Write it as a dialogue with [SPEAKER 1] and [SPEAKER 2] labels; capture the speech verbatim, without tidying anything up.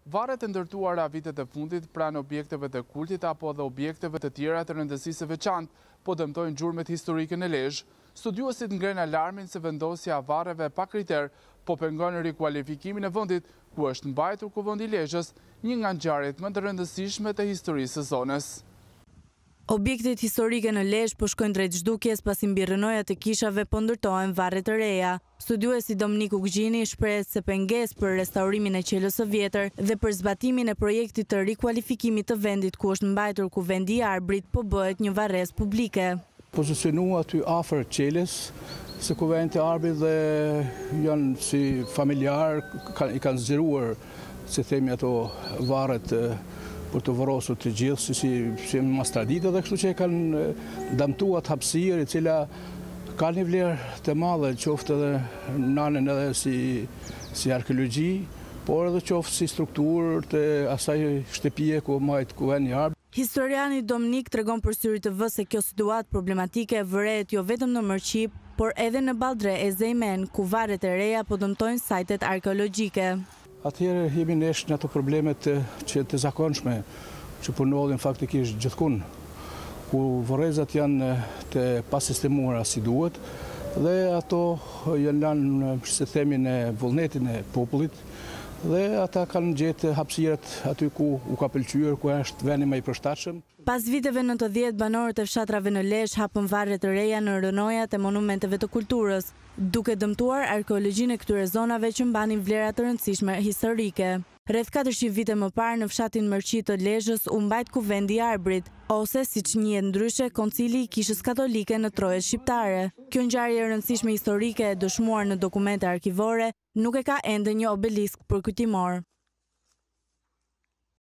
[SPEAKER 1] Varet e ndërtuara vitet e fundit pranë objekteve të kultit apo dhe objekteve të tjera të rëndësisë së veçantë, po dëmtojnë gjurmët historike në Lezhë. Studiuesit ngren alarmin se vendosja e varreve pa kriter po pengon rikualifikimin e vendit, ku është mbajtur Kuvendi i Lezhës, një nga ngjarjet më të rëndësishme të historisë së zonës.
[SPEAKER 2] Objektet historike në Lezhë po shkojnë drejt zhdukjes pasi mbi rrënojat e kishave po ndërtohen varre të reja. Studiuesi Dominik Uggjini shpreh se pengesë për restaurimin e qelës së vjetër dhe për zbatimin e projektit të rikualifikimit të vendit ku është mbajtur Kuvendi i Arbrit po bëhet një varrezë publike.
[SPEAKER 3] Pozicionu aty afër qelës se Kuvendi i Arbrit dhe janë si familjar, i kanë zgjeruar, si themi ato varret për të vorosur të gjithë, si, si, si mas traditë dhe kështu që e kanë damtuar hapësirë, e cila ka një vlerë të madhe, qoftë edhe nanën edhe si, si arkeologji, por edhe qoftë si strukturë të asaj shtëpie ku mbajt Kuvendi i Arbrit.
[SPEAKER 2] Historiani Dominik tregon për Syri T V se kjo situatë problematike vërehet jo vetëm në Mërqip, por edhe në Ballre e Zejmen, ku varret e reja po dëmtojnë sajtet arkeologjike.
[SPEAKER 3] Atëherë jemi nesh në ato problemet që të zakonshme, që punodhin faktikisht gjithkund, ku vorrezat janë të pasistemuara si duhet, dhe ato janë lanë, se themi, në vullnetin e popullit, dhe ata kanë gjetë hapësirat aty ku u ka pëlqyer, ku është vendi më i përshtatshëm.
[SPEAKER 2] Pas viteve nëntëdhjetë, banorët e fshatrave në Lezhë hapën varre të reja në rrënojat e monumenteve të kulturës, duke dëmtuar arkeologjinë e këtyre zonave që mbanin vlera të rëndësishme historike. Rreth katërqind vite më parë në fshatin Mërqi të Lezhës u mbajt Kuvendi i Arbrit, ose siç njihet ndryshe Koncili i Kishës Katolike në Trojet shqiptare. Kjo ngjarje e rëndësishme historike e dëshmuar në dokumente arkivore nuk e ka ende një obelisk përkujtimor.